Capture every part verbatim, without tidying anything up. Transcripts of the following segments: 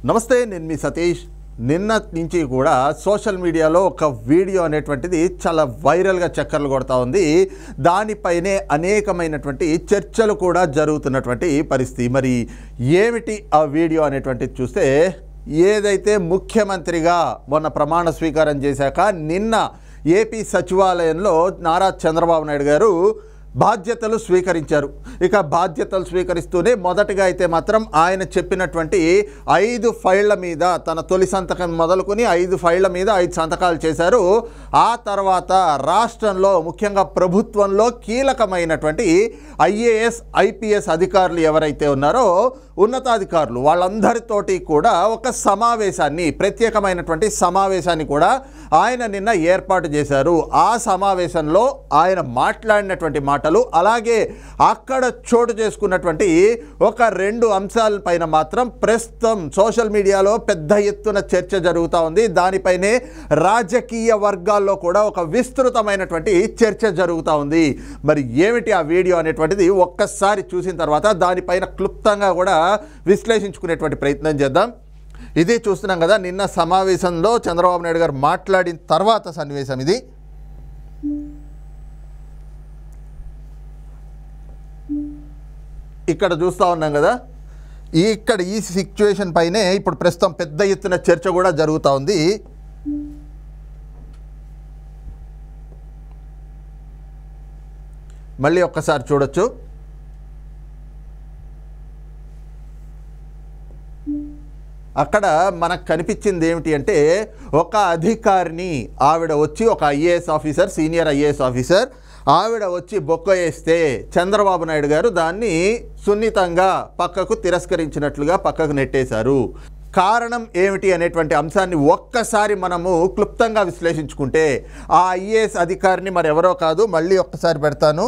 నమస్తే, నేను మీ సతీష్. నిన్న నుంచి కూడా సోషల్ మీడియాలో ఒక వీడియో అనేటువంటిది చాలా వైరల్గా చక్కర్లు కొడతా ఉంది. దానిపైనే అనేకమైనటువంటి చర్చలు కూడా జరుగుతున్నటువంటి పరిస్థితి. మరి ఏమిటి ఆ వీడియో అనేటువంటిది చూస్తే, ఏదైతే ముఖ్యమంత్రిగా మొన్న ప్రమాణ స్వీకారం చేశాక నిన్న ఏపీ సచివాలయంలో నారా చంద్రబాబు నాయుడు గారు బాధ్యతలు స్వీకరించారు. ఇక బాధ్యతలు స్వీకరిస్తూనే మొదటగా అయితే మాత్రం ఆయన చెప్పినటువంటి ఐదు ఫైళ్ల మీద తన తొలి సంతకం మొదలుకొని ఐదు ఫైళ్ల మీద ఐదు సంతకాలు చేశారు. ఆ తర్వాత రాష్ట్రంలో ముఖ్యంగా ప్రభుత్వంలో కీలకమైనటువంటి ఐఏఎస్ ఐపీఎస్ అధికారులు ఎవరైతే ఉన్నారో ఉన్నతాధికారులు వాళ్ళందరితోటి కూడా ఒక సమావేశాన్ని ప్రత్యేకమైనటువంటి సమావేశాన్ని కూడా ఆయన నిన్న ఏర్పాటు చేశారు. ఆ సమావేశంలో ఆయన మాట్లాడినటువంటి మాటలు, అలాగే అక్కడ చోటు చేసుకున్నటువంటి ఒక రెండు అంశాలపైన మాత్రం ప్రస్తుతం సోషల్ మీడియాలో పెద్ద ఎత్తున చర్చ జరుగుతూ ఉంది. దానిపైనే రాజకీయ వర్గాల్లో కూడా ఒక విస్తృతమైనటువంటి చర్చ జరుగుతూ ఉంది. మరి ఏమిటి ఆ వీడియో అనేటువంటిది ఒక్కసారి చూసిన తర్వాత దానిపైన క్లుప్తంగా కూడా విశ్లేషించుకునేటువంటి ప్రయత్నం చేద్దాం. ఇది చూస్తున్నాం కదా, నిన్న సమావేశంలో చంద్రబాబు నాయుడు గారు మాట్లాడిన తర్వాత సన్నివేశం ఇది. ఇక్కడ చూస్తూ ఉన్నాం కదా, ఇక్కడ ఈ సిచ్యువేషన్ పైనే ఇప్పుడు ప్రస్తుతం పెద్ద ఎత్తున చర్చ కూడా జరుగుతూ ఉంది. మళ్ళీ ఒక్కసారి చూడొచ్చు. అక్కడ మనకు కనిపించింది ఏమిటి అంటే, ఒక అధికారిని ఆవిడ వచ్చి ఒక IAS officer, senior IAS officer ఆవిడ వచ్చి బొక్క వేస్తే చంద్రబాబు నాయుడు గారు దాన్ని సున్నితంగా పక్కకు తిరస్కరించినట్లుగా పక్కకు నెట్టేశారు. కారణం ఏమిటి అనేటువంటి అంశాన్ని ఒక్కసారి మనము క్లుప్తంగా విశ్లేషించుకుంటే, ఆ ఐఏఎస్ అధికారిని మరెవరో కాదు, మళ్ళీ ఒక్కసారి పెడతాను,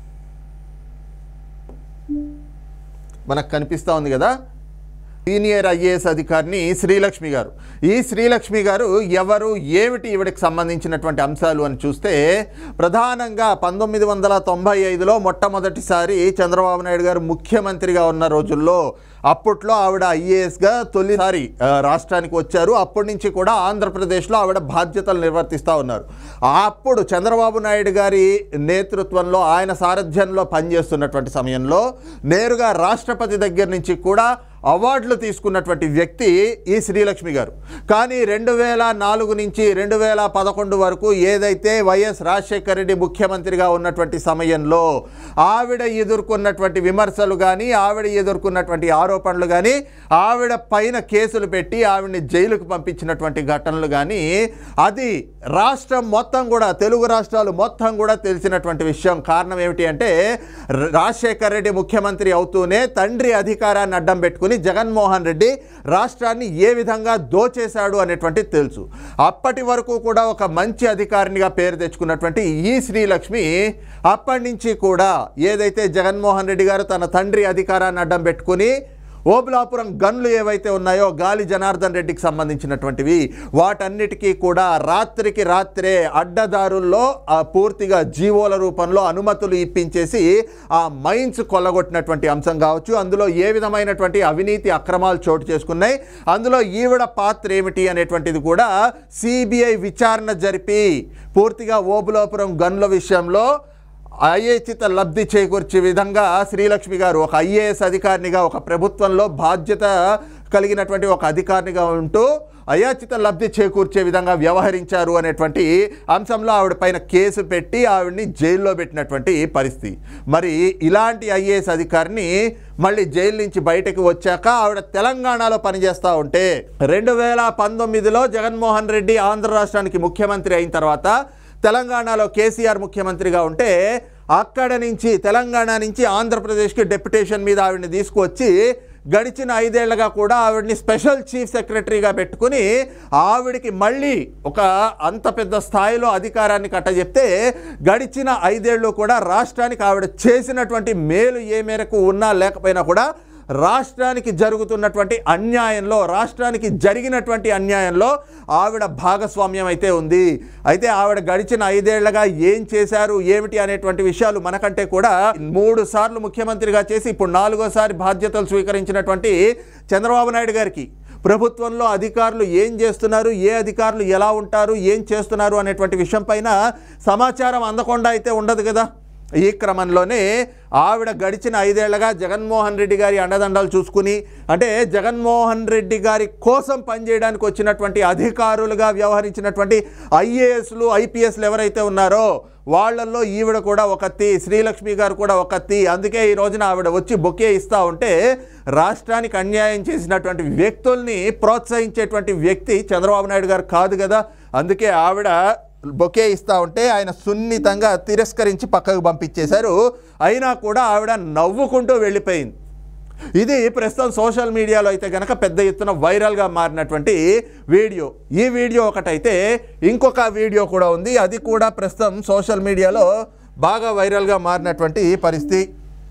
మనకు కనిపిస్తూ ఉంది కదా, సీనియర్ ఐఏఎస్ అధికారిని శ్రీలక్ష్మి గారు. ఈ శ్రీలక్ష్మి గారు ఎవరు, ఏమిటి ఈవిడికి సంబంధించినటువంటి అంశాలు అని చూస్తే, ప్రధానంగా పంతొమ్మిది వందల తొంభై ఐదులో మొట్టమొదటిసారి చంద్రబాబు నాయుడు గారు ముఖ్యమంత్రిగా ఉన్న రోజుల్లో అప్పట్లో ఆవిడ ఐఏఎస్గా తొలిసారి రాష్ట్రానికి వచ్చారు. అప్పటి నుంచి కూడా ఆంధ్రప్రదేశ్లో ఆవిడ బాధ్యతలు నిర్వర్తిస్తూ ఉన్నారు. అప్పుడు చంద్రబాబు నాయుడు గారి నేతృత్వంలో, ఆయన సారథ్యంలో పనిచేస్తున్నటువంటి సమయంలో నేరుగా రాష్ట్రపతి దగ్గర నుంచి కూడా అవార్డులు తీసుకున్నటువంటి వ్యక్తి ఈ శ్రీలక్ష్మి గారు. కానీ రెండు వేల నాలుగు నుంచి రెండు వేల పదకొండు వరకు ఏదైతే వైఎస్ రాజశేఖర రెడ్డి ముఖ్యమంత్రిగా ఉన్నటువంటి సమయంలో ఆవిడ ఎదుర్కొన్నటువంటి విమర్శలు కానీ, ఆవిడ ఎదుర్కొన్నటువంటి ఆరోపణలు కానీ, ఆవిడ పైన కేసులు పెట్టి ఆవిడని జైలుకు పంపించినటువంటి ఘటనలు కానీ, అది రాష్ట్రం మొత్తం కూడా, తెలుగు రాష్ట్రాలు మొత్తం కూడా తెలిసినటువంటి విషయం. కారణం ఏమిటి అంటే, రాజశేఖర రెడ్డి ముఖ్యమంత్రి అవుతూనే తండ్రి అధికారాన్ని అడ్డం పెట్టుకుని జగన్మోహన్ రెడ్డి రాష్ట్రాన్ని ఏ విధంగా దోచేశాడు అనేటువంటిది తెలుసు. అప్పటి వరకు కూడా ఒక మంచి అధికారినిగా పేరు తెచ్చుకున్నటువంటి ఈ శ్రీలక్ష్మి అప్పటి నుంచి కూడా ఏదైతే జగన్మోహన్ రెడ్డి గారు తన తండ్రి అధికారాన్ని అడ్డం పెట్టుకుని ఓబులాపురం గన్లు ఏవైతే ఉన్నాయో గాలి జనార్దన్ రెడ్డికి సంబంధించినటువంటివి, వాటన్నిటికీ కూడా రాత్రికి రాత్రే అడ్డదారుల్లో పూర్తిగా జీవోల రూపంలో అనుమతులు ఇప్పించేసి ఆ మైన్స్ కొల్లగొట్టినటువంటి అంశం కావచ్చు, అందులో ఏ విధమైనటువంటి అవినీతి అక్రమాలు చోటు చేసుకున్నాయి, అందులో ఈవిడ పాత్ర ఏమిటి అనేటువంటిది కూడా సిబిఐ విచారణ జరిపి పూర్తిగా ఓబులాపురం గన్ల విషయంలో అయాచిత లబ్ధి చేకూర్చే విధంగా శ్రీలక్ష్మి గారు ఒక ఐఏఎస్ అధికారినిగా, ఒక ప్రభుత్వంలో బాధ్యత కలిగినటువంటి ఒక అధికారినిగా ఉంటూ అయాచిత లబ్ధి చేకూర్చే విధంగా వ్యవహరించారు అనేటువంటి అంశంలో ఆవిడ పైన కేసు పెట్టి ఆవిడని జైల్లో పెట్టినటువంటి పరిస్థితి. మరి ఇలాంటి ఐఏఎస్ అధికారిని మళ్ళీ జైలు నుంచి బయటకు వచ్చాక ఆవిడ తెలంగాణలో పనిచేస్తూ ఉంటే, రెండు వేల పంతొమ్మిదిలో జగన్మోహన్ రెడ్డి ఆంధ్ర రాష్ట్రానికి ముఖ్యమంత్రి అయిన తర్వాత తెలంగాణలో కేసీఆర్ ముఖ్యమంత్రిగా ఉంటే, అక్కడ నుంచి తెలంగాణ నుంచి ఆంధ్రప్రదేశ్కి డెప్యుటేషన్ మీద ఆవిడని తీసుకువచ్చి గడిచిన ఐదేళ్లుగా కూడా ఆవిడని స్పెషల్ చీఫ్ సెక్రటరీగా పెట్టుకుని ఆవిడికి మళ్ళీ ఒక అంత పెద్ద స్థాయిలో అధికారాన్ని కట్టజెప్తే, గడిచిన ఐదేళ్ళు కూడా రాష్ట్రానికి ఆవిడ చేసినటువంటి మేలు ఏ మేరకు ఉన్నా లేకపోయినా కూడా రాష్ట్రానికి జరుగుతున్నటువంటి అన్యాయంలో, రాష్ట్రానికి జరిగినటువంటి అన్యాయంలో ఆవిడ భాగస్వామ్యం అయితే ఉంది. అయితే ఆవిడ గడిచిన ఐదేళ్లుగా ఏం చేశారు ఏమిటి అనేటువంటి విషయాలు మనకంటే కూడా మూడు సార్లు ముఖ్యమంత్రిగా చేసి ఇప్పుడు నాలుగోసారి బాధ్యతలు స్వీకరించినటువంటి చంద్రబాబు నాయుడు గారికి ప్రభుత్వంలో అధికారులు ఏం చేస్తున్నారు, ఏ అధికారులు ఎలా ఉంటారు, ఏం చేస్తున్నారు అనేటువంటి విషయం పైన సమాచారం అందకుండా అయితే ఉండదు కదా. ఈ క్రమంలోనే ఆవిడ గడిచిన ఐదేళ్లుగా జగన్మోహన్ రెడ్డి గారి అండదండలు చూసుకుని, అంటే జగన్మోహన్ రెడ్డి గారి కోసం పనిచేయడానికి వచ్చినటువంటి అధికారులుగా వ్యవహరించినటువంటి ఐఏఎస్లు ఐపీఎస్లు ఎవరైతే ఉన్నారో వాళ్ళల్లో ఈవిడ కూడా ఒకత్తి, శ్రీలక్ష్మి గారు కూడా ఒకత్తి. అందుకే ఈ రోజున ఆవిడ వచ్చి బొకే ఇస్తూ ఉంటే రాష్ట్రానికి అన్యాయం చేసినటువంటి వ్యక్తుల్ని ప్రోత్సహించేటువంటి వ్యక్తి చంద్రబాబు నాయుడు గారు కాదు కదా. అందుకే ఆవిడ బొకే ఇస్తూ ఉంటే ఆయన సున్నితంగా తిరస్కరించి పక్కకు పంపించేశారు. అయినా కూడా ఆవిడ నవ్వుకుంటూ వెళ్ళిపోయింది. ఇది ప్రస్తుతం సోషల్ మీడియాలో అయితే కనుక పెద్ద ఎత్తున వైరల్గా మారినటువంటి వీడియో. ఈ వీడియో ఒకటైతే ఇంకొక వీడియో కూడా ఉంది, అది కూడా ప్రస్తుతం సోషల్ మీడియాలో బాగా వైరల్గా మారినటువంటి పరిస్థితి.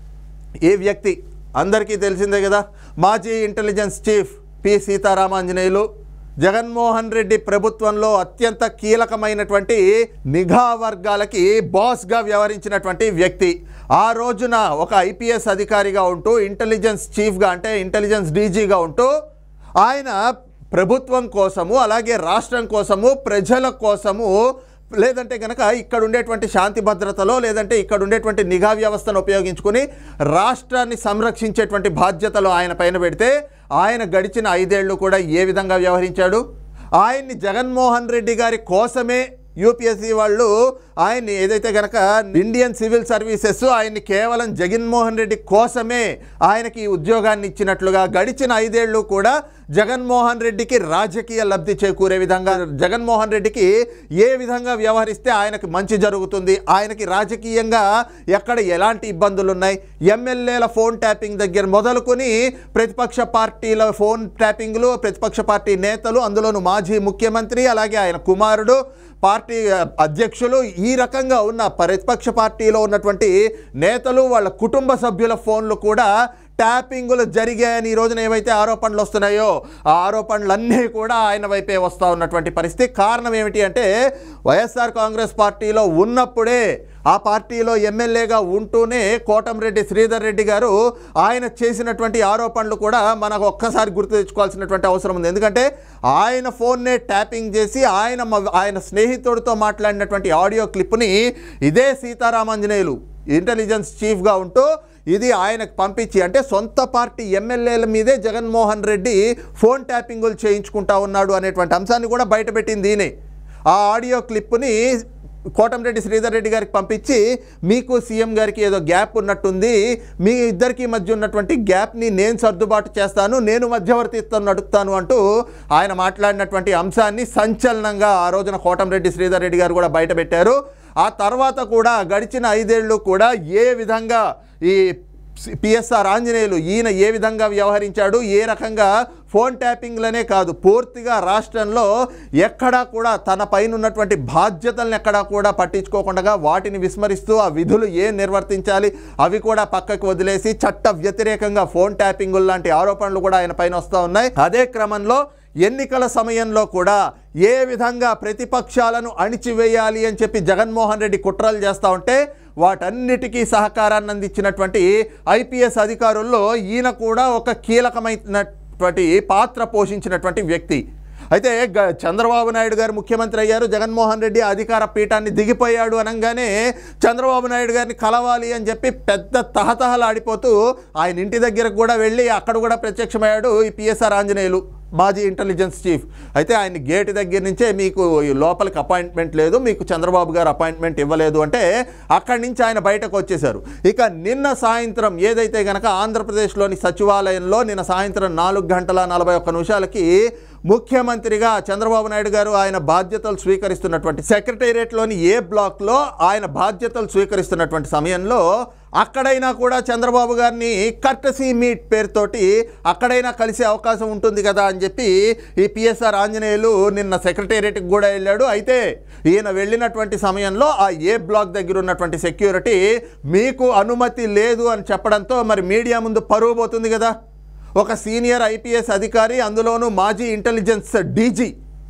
ఈ వ్యక్తి అందరికీ తెలిసిందే కదా, మాజీ intelligence chief P Seetharamanjaneyulu Jaganmohan Reddy ప్రభుత్వంలో అత్యంత కీలకమైనటువంటి నిఘా వర్గాలకి బాస్గా వ్యవహరించినటువంటి వ్యక్తి. ఆ రోజున ఒక ఐపీఎస్ అధికారిగా ఉంటూ ఇంటెలిజెన్స్ చీఫ్గా అంటే ఇంటెలిజెన్స్ డీజీగా ఉంటూ ఆయన ప్రభుత్వం కోసము, అలాగే రాష్ట్రం కోసము, ప్రజల కోసము, లేదంటే కనుక ఇక్కడ ఉండేటువంటి శాంతి భద్రతలో, లేదంటే ఇక్కడ ఉండేటువంటి నిఘా వ్యవస్థను ఉపయోగించుకుని రాష్ట్రాన్ని సంరక్షించేటువంటి బాధ్యతలు ఆయన పైన పెడితే ఆయన గడిచిన ఐదేళ్లు కూడా ఏ విధంగా వ్యవహరించాడు. ఆయన్ని జగన్మోహన్ రెడ్డి గారి కోసమే యూపీఎస్సీ వాళ్ళు ఆయన్ని ఏదైతే కనుక ఇండియన్ సివిల్ సర్వీసెస్ ఆయన్ని కేవలం జగన్మోహన్ రెడ్డి కోసమే ఆయనకి ఉద్యోగాన్ని ఇచ్చినట్లుగా గడిచిన ఐదేళ్లు కూడా జగన్మోహన్ రెడ్డికి రాజకీయ లబ్ధి చేకూరే విధంగా, జగన్మోహన్ రెడ్డికి ఏ విధంగా వ్యవహరిస్తే ఆయనకి మంచి జరుగుతుంది, ఆయనకి రాజకీయంగా ఎక్కడ ఎలాంటి ఇబ్బందులు ఉన్నాయి, ఎమ్మెల్యేల ఫోన్ ట్యాపింగ్ దగ్గర మొదలుకొని ప్రతిపక్ష పార్టీల ఫోన్ ట్యాపింగ్లు, ప్రతిపక్ష పార్టీ నేతలు, అందులోనూ మాజీ ముఖ్యమంత్రి, అలాగే ఆయన కుమారుడు, పార్టీ అధ్యక్షులు, ఈ రకంగా ఉన్న ప్రతిపక్ష పార్టీలో ఉన్నటువంటి నేతలు, వాళ్ళ కుటుంబ సభ్యుల ఫోన్లు కూడా ట్యాపింగులు జరిగాయని ఈ రోజున ఏవైతే ఆరోపణలు వస్తున్నాయో ఆ ఆరోపణలన్నీ కూడా ఆయన వైపే వస్తూ ఉన్నటువంటి పరిస్థితి. కారణం ఏమిటి అంటే వైఎస్ఆర్ కాంగ్రెస్ పార్టీలో ఉన్నప్పుడే, ఆ పార్టీలో ఎమ్మెల్యేగా ఉంటూనే కోటంరెడ్డి శ్రీధర్ రెడ్డి గారు ఆయన చేసినటువంటి ఆరోపణలు కూడా మనకు ఒక్కసారి గుర్తు తెచ్చుకోవాల్సినటువంటి అవసరం ఉంది. ఎందుకంటే ఆయన ఫోన్నే ట్యాపింగ్ చేసి ఆయన ఆయన స్నేహితుడితో మాట్లాడినటువంటి ఆడియో క్లిప్ని ఇదే సీతారామాంజనేయులు ఇంటెలిజెన్స్ చీఫ్గా ఉంటూ ఇది ఆయనకు పంపించి, అంటే సొంత పార్టీ ఎమ్మెల్యేల మీదే జగన్మోహన్ రెడ్డి ఫోన్ ట్యాపింగులు చేయించుకుంటా ఉన్నాడు అనేటువంటి అంశాన్ని కూడా బయటపెట్టింది ఈయనే. ఆ ఆడియో క్లిప్ని కోటంరెడ్డి శ్రీధర్ రెడ్డి గారికి పంపించి, మీకు సీఎం గారికి ఏదో గ్యాప్ ఉన్నట్టుంది, మీ ఇద్దరికి మధ్య ఉన్నటువంటి గ్యాప్ని నేను సర్దుబాటు చేస్తాను, నేను మధ్యవర్తిత్వం నడుపుతాను అంటూ ఆయన మాట్లాడినటువంటి అంశాన్ని సంచలనంగా ఆ రోజున కోటంరెడ్డి శ్రీధర్ రెడ్డి గారు కూడా బయటపెట్టారు. ఆ తర్వాత కూడా గడిచిన ఐదేళ్లు కూడా ఏ విధంగా ఈ పిఎస్ఆర్ ఆంజనేయులు ఈయన ఏ విధంగా వ్యవహరించాడు, ఏ రకంగా ఫోన్ ట్యాపింగ్లనే కాదు పూర్తిగా రాష్ట్రంలో ఎక్కడా కూడా తన పైన ఉన్నటువంటి బాధ్యతలను ఎక్కడా కూడా పట్టించుకోకుండా వాటిని విస్మరిస్తూ ఆ విధులు ఏం నిర్వర్తించాలి అవి కూడా పక్కకు వదిలేసి చట్ట వ్యతిరేకంగా ఫోన్ ట్యాపింగులు లాంటి ఆరోపణలు కూడా ఆయన పైన వస్తూ ఉన్నాయి. అదే క్రమంలో ఎన్నికల సమయంలో కూడా ఏ విధంగా ప్రతిపక్షాలను అణిచివేయాలి అని చెప్పి జగన్మోహన్ రెడ్డి కుట్రలు చేస్తూ ఉంటే వాటన్నిటికీ సహకారాన్ని అందించినటువంటి ఐపీఎస్ అధికారుల్లో ఈయన కూడా ఒక కీలకమైనటువంటి పాత్ర పోషించినటువంటి వ్యక్తి. అయితే చంద్రబాబు నాయుడు గారు ముఖ్యమంత్రి అయ్యారు, జగన్మోహన్ రెడ్డి అధికార పీఠాన్ని దిగిపోయాడు అనగానే చంద్రబాబు నాయుడు గారిని కలవాలి అని చెప్పి పెద్ద తహతహలాడిపోతూ ఆయన ఇంటి దగ్గరకు కూడా వెళ్ళి అక్కడ కూడా ప్రత్యక్షమయ్యాడు ఈ పిఎస్ఆర్ ఆంజనేయులు మాజీ ఇంటెలిజెన్స్ చీఫ్. అయితే ఆయన గేట్ దగ్గర నుంచే మీకు లోపలికి అపాయింట్మెంట్ లేదు, మీకు చంద్రబాబు గారు అపాయింట్మెంట్ ఇవ్వలేదు అంటే అక్కడి నుంచి ఆయన బయటకు వచ్చేశారు. ఇక నిన్న సాయంత్రం ఏదైతే కనుక ఆంధ్రప్రదేశ్లోని సచివాలయంలో నిన్న సాయంత్రం నాలుగు గంటల నలభై ఒక్క నిమిషాలకి ముఖ్యమంత్రిగా చంద్రబాబు నాయుడు గారు ఆయన బాధ్యతలు స్వీకరిస్తున్నటువంటి సెక్రటేరియట్లోని ఏ బ్లాక్లో ఆయన బాధ్యతలు స్వీకరిస్తున్నటువంటి సమయంలో అక్కడైనా కూడా చంద్రబాబు గారిని కర్టసీ మీట్ పేరుతోటి అక్కడైనా కలిసే అవకాశం ఉంటుంది కదా అని చెప్పి ఈ పిఎస్ఆర్ ఆంజనేయులు నిన్న సెక్రటేరియట్కి కూడా వెళ్ళాడు. అయితే ఈయన వెళ్ళినటువంటి సమయంలో ఆ ఏ బ్లాక్ దగ్గర ఉన్నటువంటి సెక్యూరిటీ మీకు అనుమతి లేదు అని చెప్పడంతో మరి మీడియా ముందు పరువు పోతుంది కదా. ఒక సీనియర్ ఐపీఎస్ అధికారి, అందులోనూ మాజీ ఇంటెలిజెన్స్ డీజీ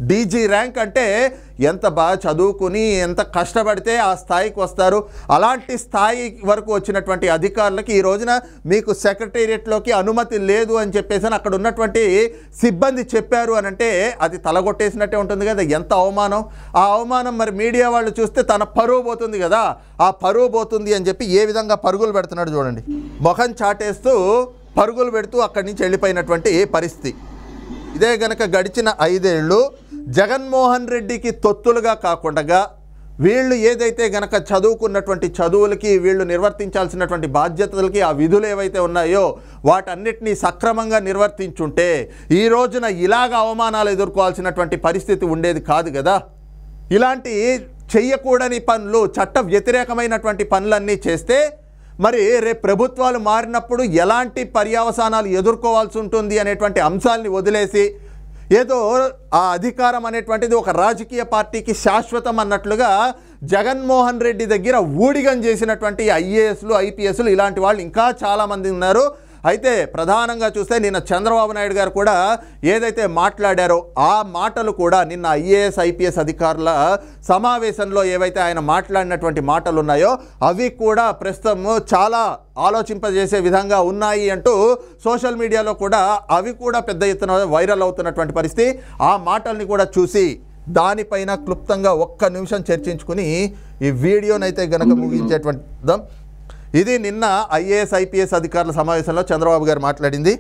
డీజీ ర్యాంక్ అంటే ఎంత బాగా చదువుకుని ఎంత కష్టపడితే ఆ స్థాయికి వస్తారు. అలాంటి స్థాయి వరకు వచ్చినటువంటి అధికారులకి ఈ రోజున మీకు సెక్రటేరియట్లోకి అనుమతి లేదు అని చెప్పేసి అక్కడ ఉన్నటువంటి సిబ్బంది చెప్పారు అని అంటే అది తలగొట్టేసినట్టే ఉంటుంది కదా. ఎంత అవమానం! ఆ అవమానం మరి మీడియా వాళ్ళు చూస్తే తన పరువు పోతుంది కదా. ఆ పరువు పోతుంది అని చెప్పి ఏ విధంగా పరుగులు పెడుతున్నాడు చూడండి. ముఖం చాటేస్తూ పరుగులు పెడుతూ అక్కడి నుంచి వెళ్ళిపోయినటువంటి పరిస్థితి. ఇదే గనక గడిచిన ఐదేళ్ళు జగన్మోహన్ రెడ్డికి తొత్తులుగా కాకుండా వీళ్ళు ఏదైతే గనక చదువుకున్నటువంటి చదువులకి వీళ్ళు నిర్వర్తించాల్సినటువంటి బాధ్యతలకి ఆ విధులు ఏవైతే ఉన్నాయో వాటన్నిటినీ సక్రమంగా నిర్వర్తించుంటే ఈ రోజున ఇలాగ అవమానాలు ఎదుర్కోవాల్సినటువంటి పరిస్థితి ఉండేది కాదు కదా. ఇలాంటి చెయ్యకూడని పనులు, చట్ట వ్యతిరేకమైనటువంటి పనులన్నీ చేస్తే మరి రేపు ప్రభుత్వాలు మారినప్పుడు ఎలాంటి పర్యవసానాలు ఎదుర్కోవాల్సి ఉంటుంది అనేటువంటి అంశాలని వదిలేసి ఏదో ఆ అధికారం అనేటువంటిది ఒక రాజకీయ పార్టీకి శాశ్వతం అన్నట్లుగా జగన్మోహన్ రెడ్డి దగ్గర ఊడిగం చేసినటువంటి ఐఏఎస్లు ఐపీఎస్లు ఇలాంటి వాళ్ళు ఇంకా చాలామంది ఉన్నారు. అయితే ప్రధానంగా చూస్తే నిన్న చంద్రబాబు నాయుడు గారు కూడా ఏదైతే మాట్లాడారో ఆ మాటలు కూడా నిన్న ఐఏఎస్ ఐపీఎస్ అధికారుల సమావేశంలో ఏవైతే ఆయన మాట్లాడినటువంటి మాటలు ఉన్నాయో అవి కూడా ప్రస్తుతం చాలా ఆలోచింపజేసే విధంగా ఉన్నాయి అంటూ సోషల్ మీడియాలో కూడా అవి కూడా పెద్ద ఎత్తున వైరల్ అవుతున్నటువంటి పరిస్థితి. ఆ మాటల్ని కూడా చూసి దానిపైన క్లుప్తంగా ఒక్క నిమిషం చర్చించుకుని ఈ వీడియోనైతే గనక ముగించేటువంటి ఇది నిన్న ఐఏఎస్ ఐపీఎస్ అధికారుల సమావేశంలో చంద్రబాబు గారు మాట్లాడింది.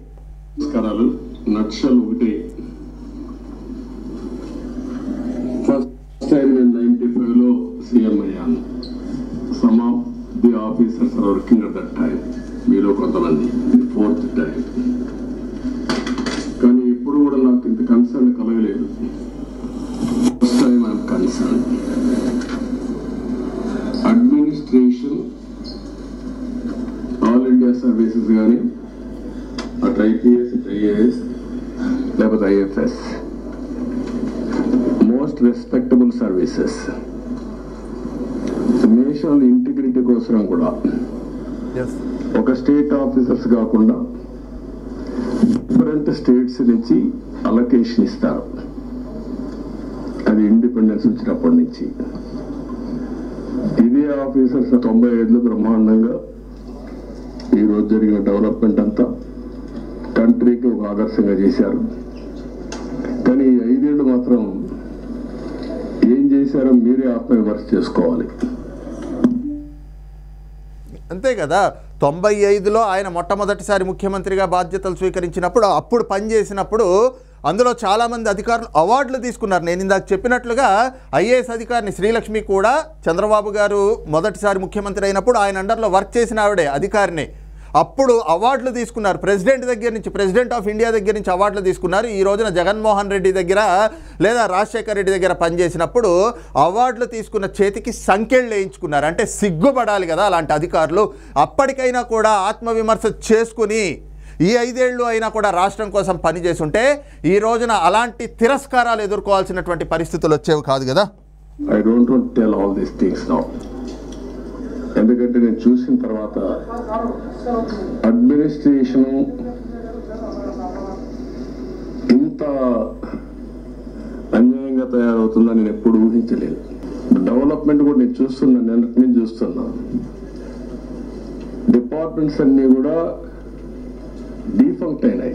ఫస్ట్ టైం నేను నైన్టీ ఫైవ్ లో సీఎం అయ్యాను. Some of the officers are working at that time. మీలో కొంతమంది ఫోర్త్ టైం. కానీ ఇప్పుడు కూడా నాకు ఇంత కన్సర్న్ కలగలేదు. First time I'm concern. Administration all India services కానీ అటు ఐపీఎస్ ఐఏఎస్ లేకపోతే IFS most respectable services national integrity కోసం కూడా ఒక స్టేట్ ఆఫీసర్స్ కాకుండా డిఫరెంట్ స్టేట్స్ నుంచి అలొకేషన్ ఇస్తారు. అది ఇండిపెండెన్స్ వచ్చినప్పటి నుంచి ఇదే ఆఫీసర్స్ తొంభై ఐదులో బ్రహ్మాండంగా ఈరోజు జరిగిన డెవలప్మెంట్ అంతా కంట్రీకి ఒక ఆదర్శంగా చేశారు. కానీ ఈ ఐదేళ్లు మాత్రం ఏం చేశారో మీరే ఆత్మవిమర్శ చేసుకోవాలి. అంతే కదా. తొంభై ఐదులో ఆయన మొట్టమొదటిసారి ముఖ్యమంత్రిగా బాధ్యతలు స్వీకరించినప్పుడు అప్పుడు పనిచేసినప్పుడు అందులో చాలామంది అధికారులు అవార్డులు తీసుకున్నారు. నేను ఇందాక చెప్పినట్లుగా ఐఏఎస్ అధికారిని శ్రీలక్ష్మి కూడా చంద్రబాబు గారు మొదటిసారి ముఖ్యమంత్రి అయినప్పుడు ఆయన అండర్లో వర్క్ చేసిన ఆవిడే అధికారిని. అప్పుడు అవార్డులు తీసుకున్నారు. ప్రెసిడెంట్ దగ్గర నుంచి, ప్రెసిడెంట్ ఆఫ్ ఇండియా దగ్గర నుంచి అవార్డులు తీసుకున్నారు. ఈ రోజున జగన్మోహన్ రెడ్డి దగ్గర లేదా రాజశేఖర్ రెడ్డి దగ్గర పనిచేసినప్పుడు అవార్డులు తీసుకున్న చేతికి సంకెళ్ళు వేయించుకున్నారు. అంటే సిగ్గుపడాలి కదా అలాంటి అధికారులు. అప్పటికైనా కూడా ఆత్మవిమర్శ చేసుకుని ఈ ఐదేళ్లు అయినా కూడా రాష్ట్రం కోసం పనిచేస్తుంటే ఈ రోజున అలాంటి తిరస్కారాలు ఎదుర్కోవాల్సినటువంటి పరిస్థితులు వచ్చేవి కాదు కదా. I don't want to tell all these things now. ఎందుకంటే నేను చూసిన తర్వాత అడ్మినిస్ట్రేషన్ ఇంత అన్యాయంగా తయారవుతుందని నేను ఎప్పుడు ఊహించలేదు. డెవలప్మెంట్ కూడా నేను చూస్తున్నాను, నేను నేను చూస్తున్నా. డిపార్ట్మెంట్స్ అన్నీ కూడా డీఫంక్ట్ అయినాయి,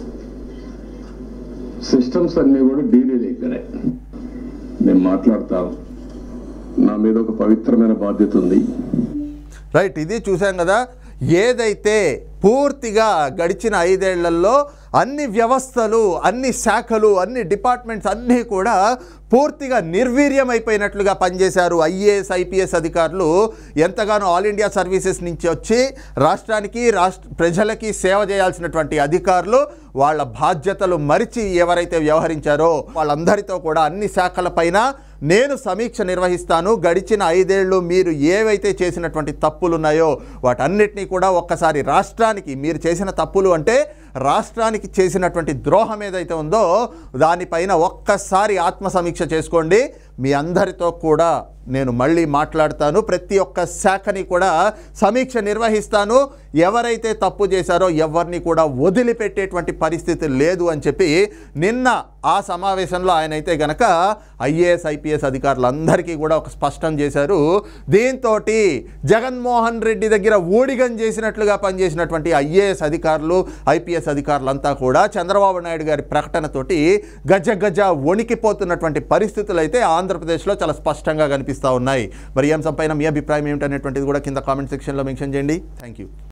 సిస్టమ్స్ అన్నీ కూడా డీరేల్ అయిపోయినాయి. నేను మాట్లాడతాను, నా మీద ఒక పవిత్రమైన బాధ్యత ఉంది. రైట్, ఇది చూసాం కదా. ఏదైతే పూర్తిగా గడిచిన ఐదేళ్లలో అన్ని వ్యవస్థలు, అన్ని శాఖలు, అన్ని డిపార్ట్మెంట్స్ అన్నీ కూడా పూర్తిగా నిర్వీర్యమైపోయినట్లుగా పనిచేశారు ఐఏఎస్ ఐపీఎస్ అధికారులు. ఎంతగానో ఆల్ ఇండియా సర్వీసెస్ నుంచి వచ్చి రాష్ట్రానికి రాష్ట్ర ప్రజలకి సేవ చేయాల్సినటువంటి అధికారులు వాళ్ళ బాధ్యతలు మరిచి ఎవరైతే వ్యవహరించారో వాళ్ళందరితో కూడా అన్ని శాఖలపైన నేను సమీక్ష నిర్వహిస్తాను. గడిచిన ఐదేళ్లు మీరు ఏవైతే చేసినటువంటి తప్పులు ఉన్నాయో వాటన్నిటినీ కూడా ఒక్కసారి రాష్ట్రానికి, మీరు చేసిన తప్పులు అంటే రాష్ట్రానికి చేసినటువంటి ద్రోహం ఏదైతే ఉందో దానిపైన ఒక్కసారి ఆత్మ సమీక్ష చేసుకోండి. మీ అందరితో కూడా నేను మళ్ళీ మాట్లాడతాను. ప్రతి ఒక్క శాఖని కూడా సమీక్ష నిర్వహిస్తాను. ఎవరైతే తప్పు చేశారో ఎవరిని కూడా వదిలిపెట్టేటువంటి పరిస్థితి లేదు అని చెప్పి నిన్న ఆ సమావేశంలో ఆయన అయితే గనక ఐఏఎస్ ఐపీఎస్ అధికారులందరికీ కూడా ఒక స్పష్టం చేశారు. దీంతో జగన్మోహన్ రెడ్డి దగ్గర ఊడిగం చేసినట్లుగా పనిచేసినటువంటి ఐఏఎస్ అధికారులు ఐపీఎస్ అధికారులంతా కూడా చంద్రబాబు నాయుడు గారి ప్రకటనతోటి గజ గజ వణికిపోతున్నటువంటి పరిస్థితులు అయితే ఆంధ్రప్రదేశ్లో చాలా స్పష్టంగా కనిపిస్తూ ఉన్నాయి. మరి ఈ అంశంపైన మీ అభిప్రాయం ఏమిటనేటువంటిది కూడా కింద కామెంట్ సెక్షన్లో మెన్షన్ చేయండి. Thank you.